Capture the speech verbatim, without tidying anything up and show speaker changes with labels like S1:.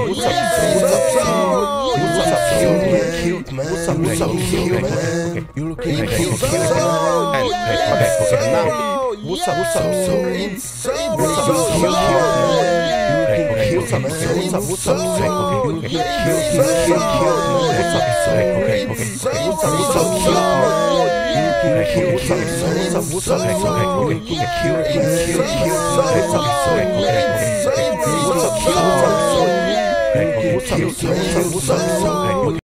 S1: What's up, what's up, cute, man? What's up, what's up, cute, man? You looking cute, cute, man? Okay, okay, okay. Now, what's up, what's up, so insane? What's up, what's up, cute, man? You looking cute, man? What's up, what's up, so you looking cute, cute, cute, man? What's up, so okay, okay, okay. What's up, what's up, cute, man? You looking cute, what's up, so what's up, what's up, okay, okay, okay. You looking cute, cute, cute, cute, man? What's up, so okay, okay, okay. What's up, cute, what's up, so? What's up, what's up, what's up, what's up,